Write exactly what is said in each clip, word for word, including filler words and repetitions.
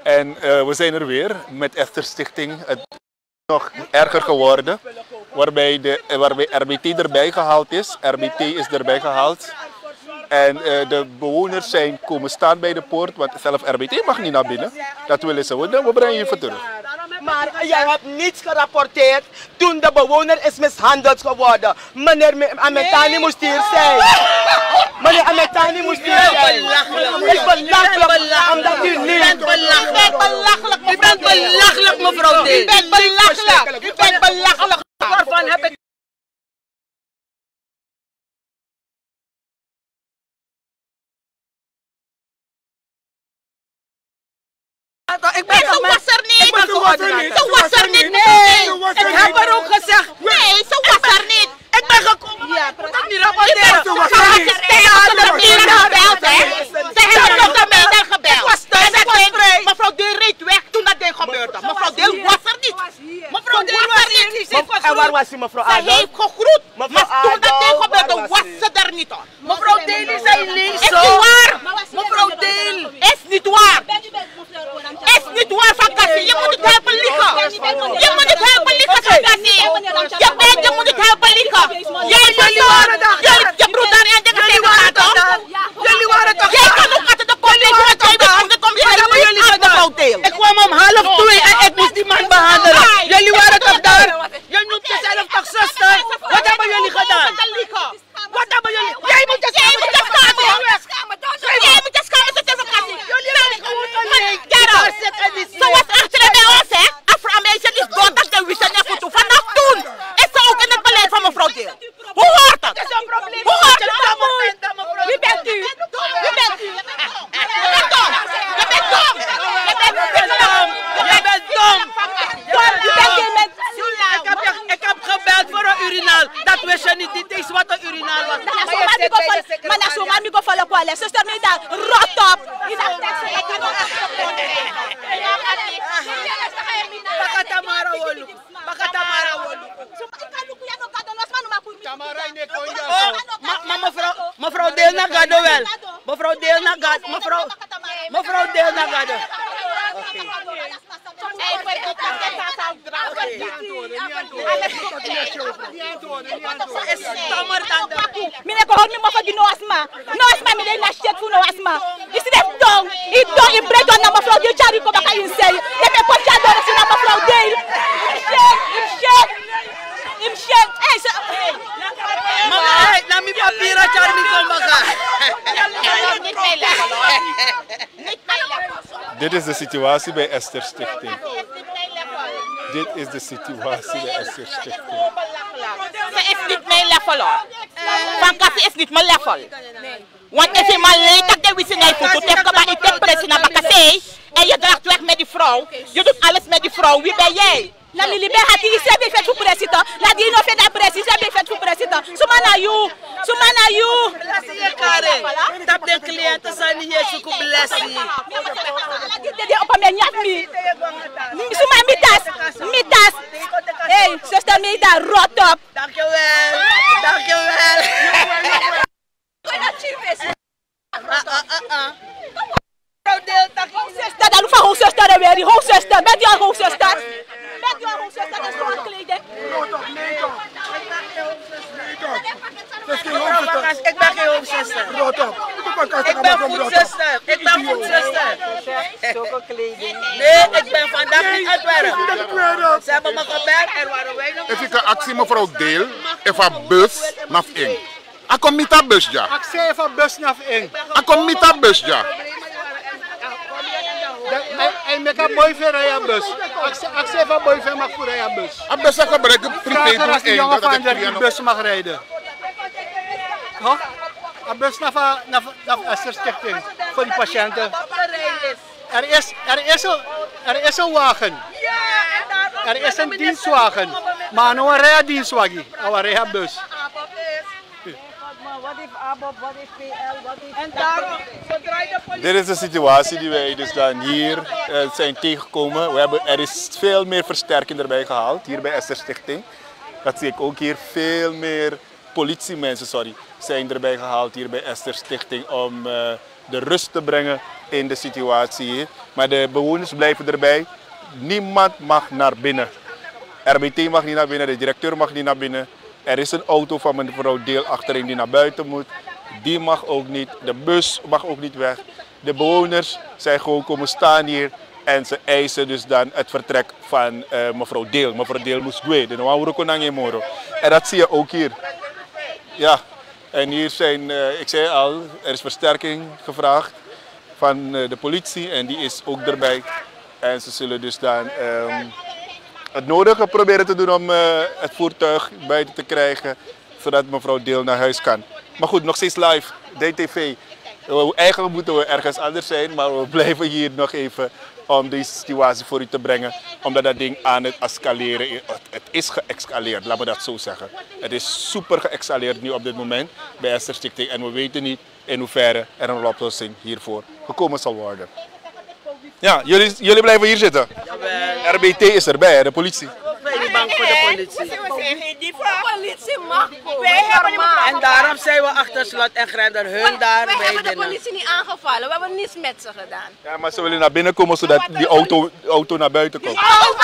En uh, we zijn er weer met Esther Stichting. Het is nog erger geworden, waarbij, de, waarbij R B T erbij gehaald is. R B T is erbij gehaald. En uh, de bewoners zijn komen staan bij de poort, want zelf R B T mag niet naar binnen. Dat willen ze. We brengen je even terug. Maar jij hebt niets gerapporteerd toen de bewoner is mishandeld geworden. Meneer Ametani moest hier zijn. Meneer Ametani moest hier zijn. Het is belachelijk, omdat u niet... U bent belachelijk, u bent belachelijk mevrouw Deel. U bent belachelijk, u bent belachelijk. Waarvan heb ik... Ik ben ze was er niet. Ze was er niet. Ze was er niet. Nee. Ik heb er ook gezegd. Nee, ze was er niet. Ik ben gekomen. Ja, dat niet rapporteren. Ze hebben de meter gebeld, hè. Ze hebben nog de meter gebeld. Mevrouw Deel reed weg toen dat ding gebeurde. Mevrouw Deel was er niet. Mevrouw Deel was er niet. En waar was u, mevrouw Adel? Ze heeft gegroet. Maar toen dat ding gebeurde was ze er niet aan. Mevrouw Deel is een links. Is niet waar. Mevrouw Deel. Is niet waar. Is niet waar, Van Kassie. Je moet het helpen liggen. Je moet het helpen liggen, Van Kassie. Je bent, je moet het helpen liggen. Jij waren daar. Je broeder en je waren toch? Jullie waren toch? Jij kan ook achter de politie, want jij weet hoe kom je hebben jullie gedaan? Ik kwam om half twee en ik moest die man behandelen. Jullie waren toch daar? Jullie noemt jezelf toch zuster? Wat hebben jullie gedaan? Wat hebben jullie? Jij moet je schamen. Jij moet je schamen, dat is een Kassie. Jullie zijn gewoon alleen. Ze was achter bij ons, hè? Afro-Amerika is dood, dat de wisten niet goed. Vanaf toen is ze ook in het beleid van mevrouw Deel. Hoe hoort dat? Dat is een probleem. Hoe hoort dat? Wie bent u? Wie bent u? Je bent dom. Je bent dom. Je bent dom. Je bent dom. Je bent dom. Ik heb gebeld voor een urinaal. Dat wist je niet. Dit is wat een urinaal was. Maar na zo man, ik ga vallen kwa les. Zuster, me daar rot op. Bakatamara wolu. Bakatamara wolu. Maar mevrouw, mevrouw Deel na gado wel. Mevrouw Deel na gado. Mevrouw, mevrouw Deel na gado. Mine ko hormi mo fa di no asma. No asma mi dey na shit fu no asma. Isi def dong. I don i break on na mevrouw Deel chari ko baka insay. Let me ko chado na sina mevrouw Deel. Im shit. Im shit. Hey, so mama, na mi papira chari ko baka. Dit is de situatie bij Esther Stichting. Dit is de situatie bij Esther Stichting. Ze is niet mijn level hoor. Van Kassie is niet mijn level. Want als je maar leed dat je wist in je voet, je hebt pressie naar Bakassie en je draagt weg met die vrouw. Je doet alles met die vrouw. Wie ben jij? La mi libe hati ise be fet fu president. La di no fe da president, ise be fet fu president. Suma na you. Suma na you. Tap de cliënten zijn hier zo ku blessie. De op me nyat mi. Suma mitas, mitas. Hey, sister me da rot up. Dankjewel. Dankjewel. Sister, dat hoeft hoe sister weer, hoe sister. Met jou hoe sister. Met jou hoe sister, dat is gewoon kleden. Ik ben geen hoofdzuster. Ik ben voedzuster. Ik ben voedzuster. Nee, ik ben vandaag niet uit werk. Ze hebben me gebeld en waren wij nog... If ik een actie mevrouw Deel, even een bus naar in. Ik kom met een bus, ja. Ik zei even bus naar in. Ik kom met een bus, ja. En met een boyfriend rijden bus. Ik zei even boyfriend mag voor rijden bus. Een bus is gebruiken privé Vraag als die in. jongen van dat die bus mag rijden. Toch? Een bus naar de Esther Stichting voor die patiënten. Er is, er, is een, er is een wagen. Er is een dienstwagen. Maar nu een rijdienstwagen. Een rijbus. Wat heeft ABOP, wat heeft P L, wat heeft... En daarom, zodra je de politie... Dit is de situatie die wij dus dan hier uh, zijn tegengekomen. We hebben, er is veel meer versterking erbij gehaald, hier bij Esther Stichting. Dat zie ik ook hier, veel meer politiemensen sorry, zijn erbij gehaald hier bij Esther Stichting om uh, de rust te brengen in de situatie hier. Maar de bewoners blijven erbij. Niemand mag naar binnen. R B T mag niet naar binnen, de directeur mag niet naar binnen. Er is een auto van mevrouw Deel achterin die naar buiten moet. Die mag ook niet. De bus mag ook niet weg. De bewoners zijn gewoon komen staan hier. En ze eisen dus dan het vertrek van uh, mevrouw Deel. Mevrouw Deel moest gaan. De Nwamuro Konang Moro. En dat zie je ook hier. Ja, en hier zijn, uh, ik zei al, er is versterking gevraagd van uh, de politie. En die is ook erbij. En ze zullen dus dan um, het nodige proberen te doen om uh, het voertuig buiten te krijgen. Zodat mevrouw Deel naar huis kan. Maar goed, nog steeds live, D T V. Eigenlijk moeten we ergens anders zijn, maar we blijven hier nog even om deze situatie voor u te brengen. Omdat dat ding aan het escaleren is. Het is geëscaleerd, laten we dat zo zeggen. Het is super geëscaleerd nu op dit moment bij Esther Stichting. En we weten niet in hoeverre er een oplossing hiervoor gekomen zal worden. Ja, jullie, jullie blijven hier zitten. R B T is erbij, hè, de politie. Ik ben niet bang voor de politie. De politie mag En daarom zijn we achter slot en grendel hun daar bij Wij hebben de binnen. politie niet aangevallen, we hebben niets met ze gedaan. Ja, maar ze willen naar binnen komen zodat die auto, auto naar buiten komt.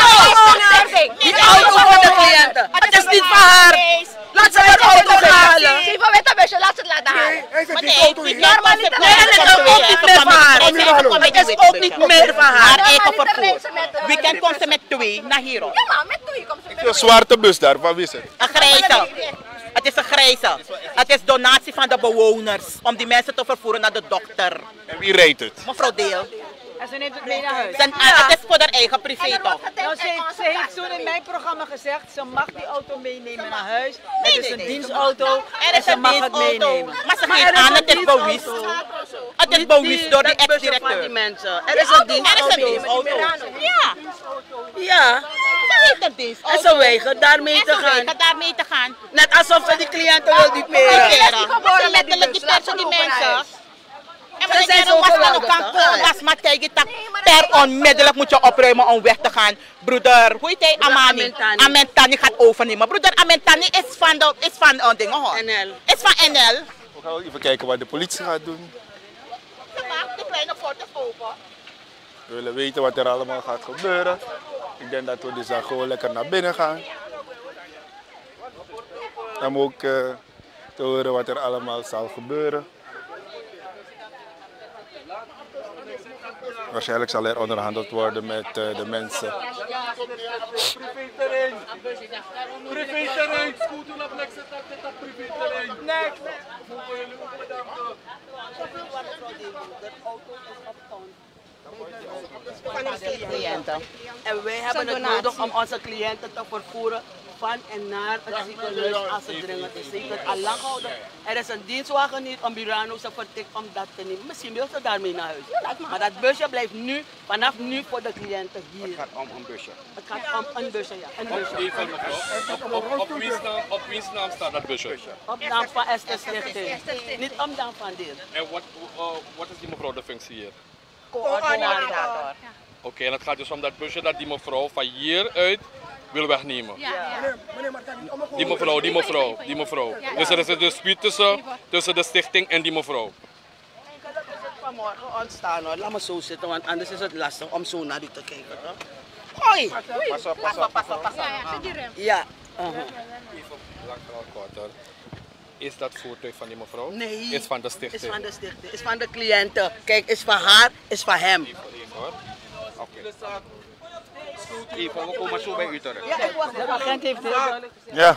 Die auto van de cliënten. Het is niet van haar. Laat ze haar auto halen. Zie van met een laat ze het laten halen. Maar nee, die normaal niet Nee, het is ook niet meer van haar. Het is ook niet meer van haar. Maar eigen vervoer. Weekend komt ze met twee naar hier. Ja, maar met twee komt ze. Een zwarte bus daar, van wie is het? Een grijze. Het is een grijze. Het is donatie van de bewoners om die mensen te vervoeren naar de dokter. En wie rijdt het? Mevrouw Deel. En ze neemt het mee naar huis. Zijn, Het is voor haar eigen privé toch? Nou, ze, heeft, ze heeft toen in mijn programma gezegd, ze mag die auto meenemen naar huis. Het is een dienstauto Er en is ze een mag het dienstauto. meenemen. Maar ze Maar geeft er is aan, een het is dienstauto. bewust. Het is bewust door de Dat busje van die ex-directeur. mensen. Er Er is een is een dienstauto. dienstauto. Ja, Ja. ze heeft een dienstauto. En ze weigert daarmee En te ze gaan. weigert daarmee te gaan. Net alsof ze die cliënten wil duperen. Ze letterlijk die mensen die mensen. En Ze zijn wanneer zo je was aan de geweldig, kant toch? komt, dat maar tegen dat per onmiddellijk moet je opruimen om weg te gaan. Broeder, hoe heet hij? Amani. Amentani. Amentani gaat overnemen. Broeder Amentani is van de, is van de dingen hoor. N L. Is van N L. We gaan even kijken wat de politie gaat doen. Ze maakt de kleine foto's open. We willen weten wat er allemaal gaat gebeuren. Ik denk dat we dus dan gewoon lekker naar binnen gaan. Om ook uh, te horen wat er allemaal zal gebeuren. Waarschijnlijk zal er onderhandeld worden met uh, de mensen. Privéterrein. Privéterrein. Scooter op niks zet dit op privéterrein. Next. Mogen jullie ook bedanken. En wij hebben het nodig om onze cliënten te vervoeren van en naar het ziekenhuis als het dringend is. Ze heeft het al lang gehouden. Er is een dienstwagen niet om Burano ze vertikt om dat te nemen. Misschien wil ze daarmee naar huis. Maar dat busje blijft nu, vanaf nu voor de cliënten hier. Het gaat om een busje. Het gaat om een busje, ja. Een busje. Even mevrouw, op, op, op, wiens naam, op wiens naam staat dat busje? Op naam van Esther Stichting. Niet op naam van Deel. En wat, uh, wat is die mevrouw de functie hier? Coördinator. Oké, okay, en het gaat dus om dat busje dat die mevrouw van hieruit wil wegnemen. Ja, ja. Die mevrouw, die mevrouw, die mevrouw. Dus er is een dispuut tussen, tussen de stichting en die mevrouw. Vanmorgen ontstaan hoor. Laat me zo zitten, want anders is het lastig om zo naar u te kijken. Toch? Hoi! Pas op, pas op, pas op. Ja, ja, zit die rem. Ja. Uh-huh. Even lang verhaal korter. Is dat voertuig van die mevrouw? Nee. Is van de stichting? Is van de stichting. Is van de cliënten. Kijk, is van haar, is van hem. Even, even hoor. Oké. Even, we komen zo bij u terug. Ja, ik wacht. De agent heeft heel duidelijk gezegd. Ja.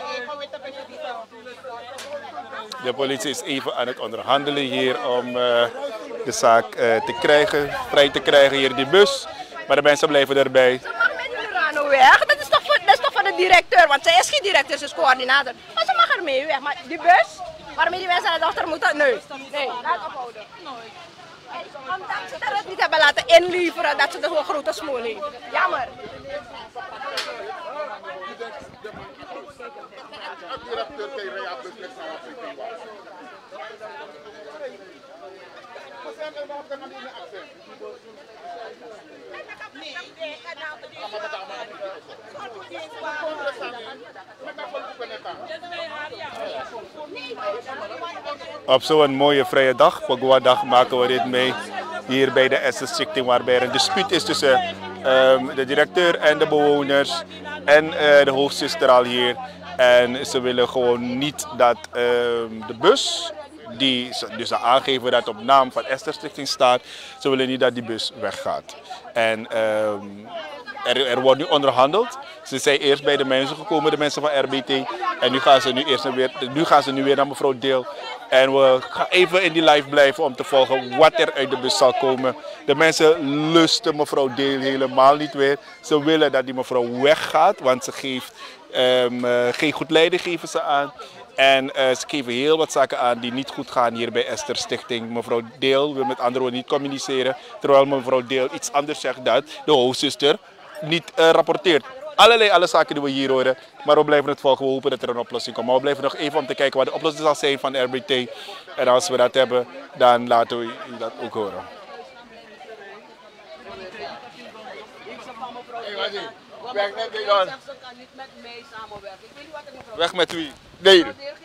De politie is even aan het onderhandelen hier om uh, de zaak uh, te krijgen, vrij te krijgen hier die bus. Maar de mensen blijven erbij. Ze mag met Burano weg, dat is, toch voor, dat is toch van de directeur, want zij is geen directeur, ze is coördinator. Maar ze mag ermee weg, maar die bus, waarmee die mensen naar de dochter moeten, nee, nee, laat ophouden. Omdat ze het niet hebben laten inleveren dat ze de zo'n grote smoel heeft. Jammer. Op zo'n mooie vrije dag, Pogwa-dag, maken we dit mee hier bij de Esther Stichting, waarbij er een dispuut is tussen um, de directeur en de bewoners en uh, de hoofdzuster al hier. En ze willen gewoon niet dat um, de bus, die ze dus aangeven dat op naam van Esther Stichting staat, ze willen niet dat die bus weggaat. En um, er, er wordt nu onderhandeld. Ze zijn eerst bij de mensen gekomen, de mensen van R B T. En nu gaan ze nu, eerst weer, nu gaan ze nu weer naar mevrouw Deel. En we gaan even in die live blijven om te volgen wat er uit de bus zal komen. De mensen lusten mevrouw Deel helemaal niet weer. Ze willen dat die mevrouw weggaat, want ze geeft um, uh, geen goed leiding geven ze aan. En uh, ze geven heel wat zaken aan die niet goed gaan hier bij Esther Stichting. Mevrouw Deel wil met andere woorden niet communiceren. Terwijl mevrouw Deel iets anders zegt dat de hoofdzuster niet uh, rapporteert. Allerlei alle zaken die we hier horen. Maar we blijven het volgen. We hopen dat er een oplossing komt. Maar we blijven nog even om te kijken wat de oplossing zal zijn van R B T. En als we dat hebben, dan laten we u dat ook horen. Weg met die dan. Weg met wie? Nee.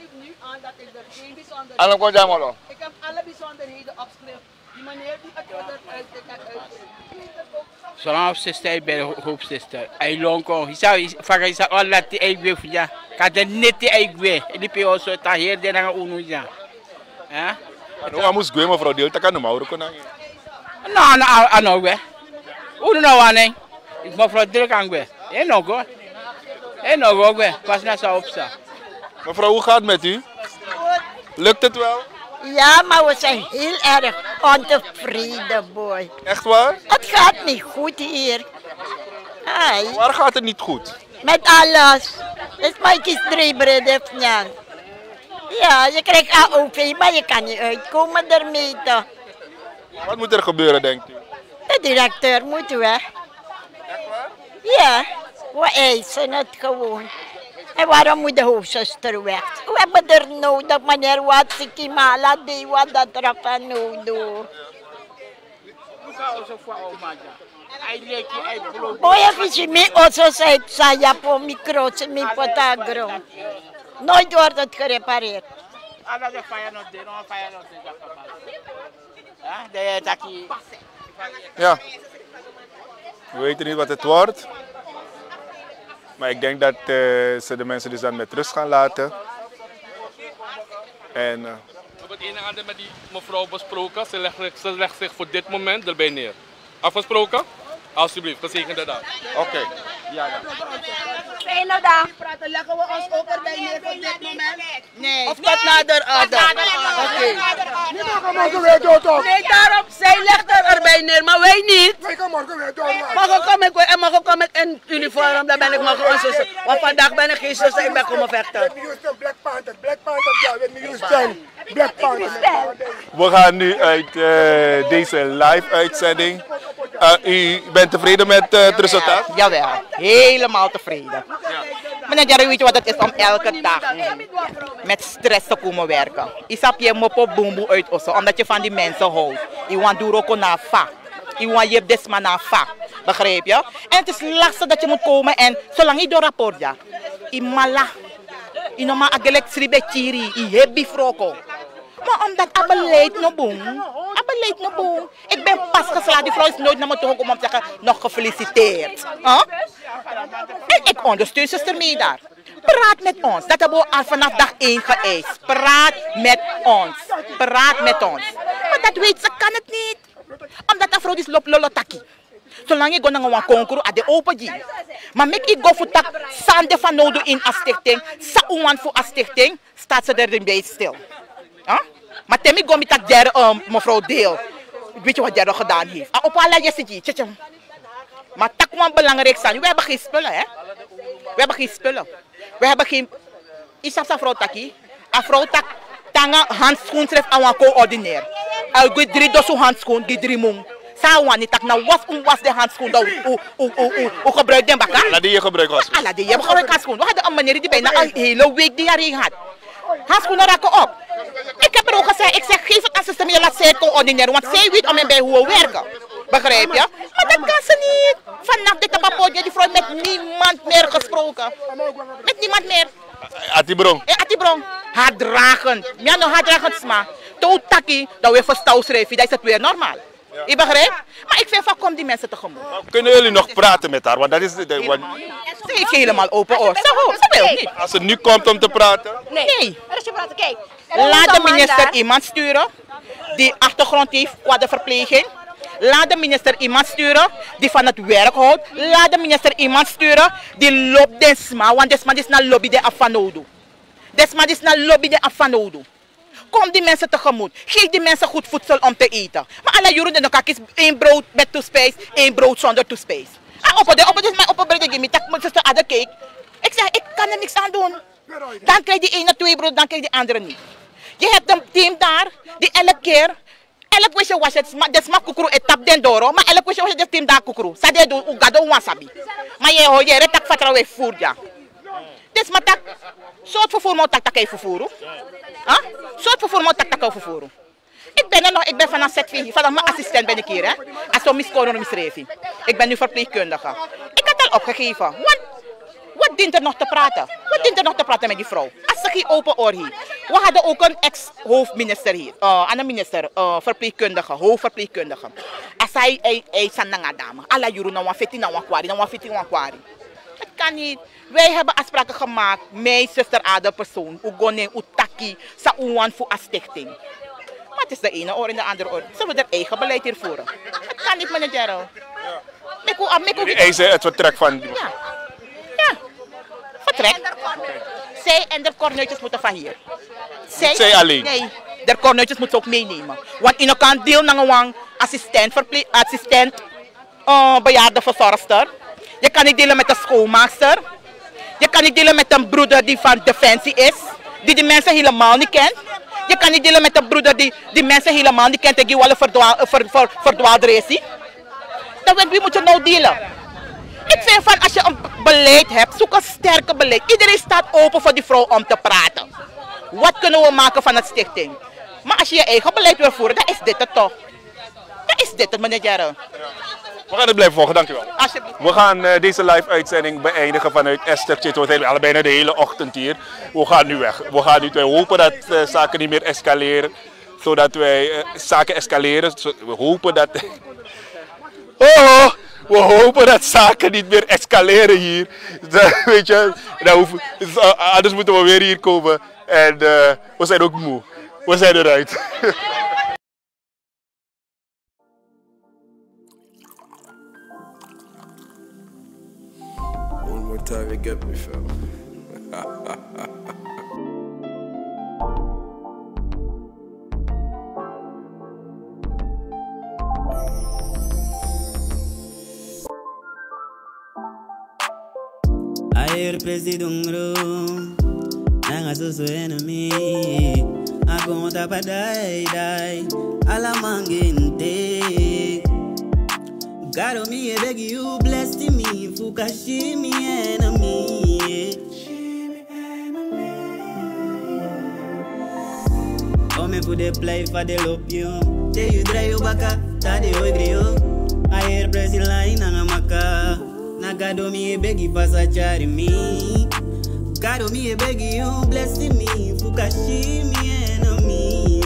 Alle kon daar maar nog. Ik heb alle bijzonderheden opgeschreven. Die meneer die het uit. Zolang sister bij de hoofdzuster. Hij lonko. Hij zou vaak is al dat hij eigenlijk ja. Kan de net die eigenlijk. Die pio zo ta hier de na unu ja. Ja. Nou, moest gaan mevrouw Deel. Dat kan nog maar ook nog. Nou, nou, ah nou we. Unu nou aan nee. Ik mevrouw Deel kan we. Hé nog hoor. Hé nog ook we. Pas naar zo opstaan. Mevrouw, hoe gaat het met u? Lukt het wel? Ja, maar we zijn heel erg ontevreden, boy. Echt waar? Het gaat niet goed hier. Ai. Waar gaat het niet goed? Met alles. Het is maar kies drie breden. Ja, je krijgt A O V, maar je kan niet uitkomen ermee toch. Wat moet er gebeuren, denkt u? De directeur moet weg. Echt waar? Ja, we eisen het gewoon. En waarom moet de hoofdzuster weg? We hebben er nodig, meneer Watsikimala, die wat dat er van nodig. Boy, if me also say saya po micro, mi potagro. Nooit wordt het gerepareerd. Ja, we weten niet wat het wordt. Maar ik denk dat uh, ze de mensen dus dan met rust gaan laten. En, uh... We hebben het ene en ander met die mevrouw besproken. Ze legt, ze legt zich voor dit moment erbij neer. Afgesproken? Alsjeblieft, gezegende dag. Oké. Okay. Ja, ja. Fijne dag. Praten, leggen we ons ook erbij neer voor dit moment? Nee. Of tot nader ader? Oké. Nee, Nee, daarom, zij legt er erbij neer, maar wij niet. Morgen kom ik en morgen kom ik in uniform, dan ben ik morgen een zuster. Want vandaag ben ik geen zuster, ik ben komen vechten. We gaan nu uit uh, deze live uitzending. Uh, u bent tevreden met uh, het resultaat? Jawel, helemaal tevreden. Meneer Jerry, weet je wat het is om elke dag met stress te komen werken? Je sap je mopo boemboe uit osso, omdat je van die mensen houdt. Je want duroko na fa. Je want je desma na fa. Begrijp je? En het is lastig dat je moet komen en zolang je door rapport ja. Je mala. Je normaal agelek sribe chiri. Je heb bifroko. Maar omdat het beleid no boom. Het beleid no boom. Ik ben pas geslaagd. Die vrouw is nooit naar me toe gekomen om te zeggen, nog gefeliciteerd. Huh? En ik ondersteun zuster mee daar. Praat met ons. Dat hebben we al vanaf dag één geëist. Praat met ons. Praat met ons. Maar dat weet ze, kan het niet. Omdat de vrouw is lop lolotaki. Zolang je gaat naar een concours, aan de open die. Maar met ik go voor tak, sande van nodig in a stichting, sa uwan voor a stichting, staat ze er bij stil. Huh? Maar temi go met tak der um, mevrouw Deel. Weet je wat der gedaan heeft? Ah, op alle jessie, tje. Maar tak wan belangrijk zijn. We hebben geen spullen, hè? We hebben geen spullen. We hebben geen. Isap sa vrouw taki. A vrouw tak tanga handschoen schrijft aan een coördinair. Al go drie dosu handschoen, die drie mong. Sawan niet tak na was om was de handschoen dat u u u u gebruikt den bakka. La die je gebruikt was. Ala die je gebruikt handschoen. We hadden een meneer die bijna een hele week diarree had. Handschoenen raken op. Ik heb er ook gezegd, ik zeg geef het aan zuster meer, laat zij het coördineren, want zij weet om en bij hoe we werken. Begrijp je? Maar dat kan ze niet. Vannacht dit tabapodje, die vrouw met niemand meer gesproken. Met niemand meer. Atibron. Eh, Atibron. Haatdragend. Ja, nog haatdragend sma. Toutaki, dat we verstou schrijven, dat is het weer normaal. Je begrijpt? Maar ik vind van kom die mensen tegemoet. Kunnen jullie nog praten met haar? Want dat is de, de, want... Ze heeft helemaal open oor. Ze, ze wil niet. Als ze nu komt om te praten? Nee. Nee. Er is je praten. Kijk. Laat de minister iemand sturen die achtergrond heeft qua de verpleging. Laat de minister iemand sturen die van het werk houdt. Laat de minister iemand sturen die loopt desma. Want desma is naar lobby de afanodo. Desma is naar lobby de afanodo. Kom die mensen tegemoet. Geef die mensen goed voedsel om te eten. Maar alle jaren de nog is één brood met toespijs, één brood zonder toespijs. En op de op de mijn op de ik tak mijn zuster aan de cake. Ik zeg ik kan er niks aan doen. Dan krijg je ene twee brood, dan krijg je de andere niet. Je hebt een team daar die elke keer, elk wisje was het, de smak kukuru et tap den doro, maar elk wisje was het team daar kukuru. Sade do ugado wasabi. Maar je hoor je retak vertrouwen voer ja. Dus maar tak, soort vervoer moet tak tak even vervoeren. Huh? Soort vervoer moet tak tak vervoeren. Ik ben er nog, ik ben vanaf Z V, vanaf mijn assistent ben ik hier hè. Als zo miskoren misreven. Ik ben nu verpleegkundige. Ik had al opgegeven. Wat, wat dient er nog te praten? Wat dient er nog te praten met die vrouw? Als ze geen open oor heeft. We hadden ook een ex-hoofdminister hier. Uh, een minister, uh, verpleegkundige, hoofdverpleegkundige. Als hij, hij, hij is een dame. Alla juru na wafeti na wakwari, na wafeti na wakwari. Het kan niet. Wij hebben afspraken gemaakt, mijn zuster Ada persoon, Ugone, Utaki, Sauan voor een stichting. Maar het is de ene oor en de andere oor. Ze willen er eigen beleid hier voeren. Het kan niet, meneer Gerald. Jullie eisen het vertrek van... Ja. Ja. Vertrek. Zij en de kornuitjes moeten van hier. Zij, Zij alleen? Nee, de kornuitjes moeten ook meenemen. Want in kan deel naar een assistent, assistent uh, bejaarde verzorgster. Je kan niet delen met een schoonmaakster. Je kan niet delen met een broeder die van Defensie is. Die die mensen helemaal niet kent. Je kan niet delen met een broeder die die mensen helemaal niet kent en die wel een verdwaalde race. Dan wie moet je nou delen? Ik vind van als je een beleid hebt, zoek een sterke beleid. Iedereen staat open voor die vrouw om te praten. Wat kunnen we maken van het stichting? Maar als je je eigen beleid wil voeren, dan is dit het toch. Dan is dit het, meneer Gerald. We gaan het blijven volgen, dankjewel. Alsjeblieft. We gaan uh, deze live uitzending beëindigen vanuit Esther. We zijn al bijna de hele ochtend hier. We gaan nu weg. We gaan nu wij hopen dat uh, zaken niet meer escaleren. Zodat wij uh, zaken escaleren. We hopen dat... oh, we hopen dat zaken niet meer escaleren hier. Weet je, dan hoeven, uh, anders moeten we weer hier komen. En uh, we zijn ook moe. We zijn eruit. One more time, you get me, fam. Ayer presidungro, nanga so enemy. I conta pa die die, ala mangente. God on me, I beg you, bless me, fuka she me enemy. Oh me put the play for the love you. Tell you dry you baka, ta de ogri yo. Ayer Brazil line nanga maka. Na God on me, I beg you, pass a chari me. God on me, I beg you, bless me, fuka she me enemy.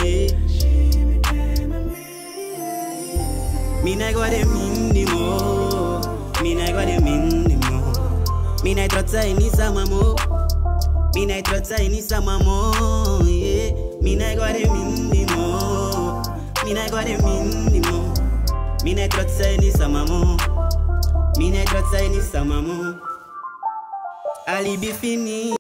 Me na go de minimo, me na go de minimo. Me na trotsa ini sama mo, me na trotsa ini sama mo. Yeah, me na go de minimo, me na go de minimo. Me na trotsa ini sama mo, me na trotsa ini sama mo. Ali be fini.